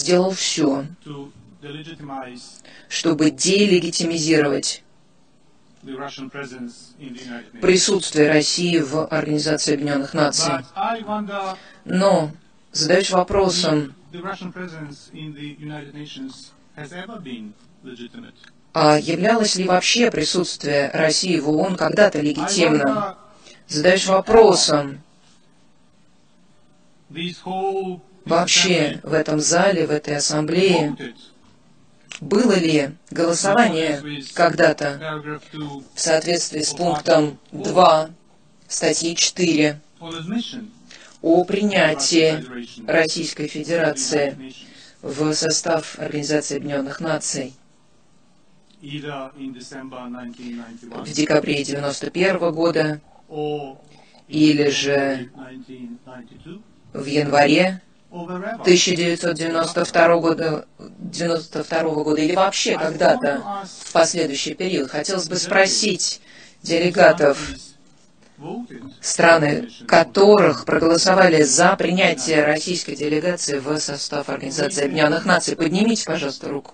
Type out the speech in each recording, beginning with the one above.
сделал все, чтобы делегитимизировать присутствие России в Организации Объединенных Наций. Но задаюсь вопросом, а являлось ли вообще присутствие России в ООН когда-то легитимным? Задаюсь вопросом, вообще в этом зале, в этой ассамблее, было ли голосование когда-то в соответствии с пунктом 2 статьи 4 о принятии Российской Федерации в состав Организации Объединенных Наций в декабре 1991 года или же в январе 1992 года, или вообще когда-то в последующий период. Хотелось бы спросить делегатов, страны которых проголосовали за принятие российской делегации в состав Организации Объединенных Наций. Поднимите, пожалуйста, руку.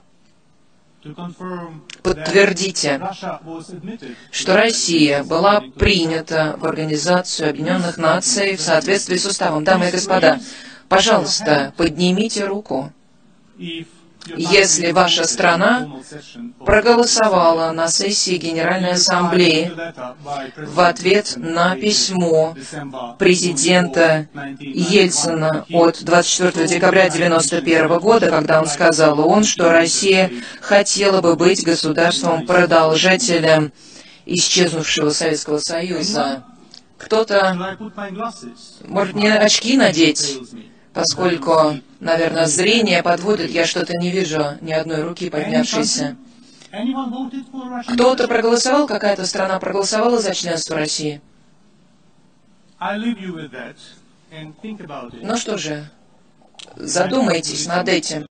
Подтвердите, что Россия была принята в Организацию Объединенных Наций в соответствии с уставом. Дамы и господа, пожалуйста, поднимите руку, если ваша страна проголосовала на сессии Генеральной Ассамблеи в ответ на письмо президента Ельцина от 24 декабря 1991 года, когда он сказал ООН, что Россия хотела бы быть государством-продолжателем исчезнувшего Советского Союза. Кто-то, может, мне очки надеть, поскольку, наверное, зрение подводит, я что-то не вижу ни одной руки поднявшейся. Кто-то проголосовал, какая-то страна проголосовала за членство России? Ну что же, задумайтесь над этим.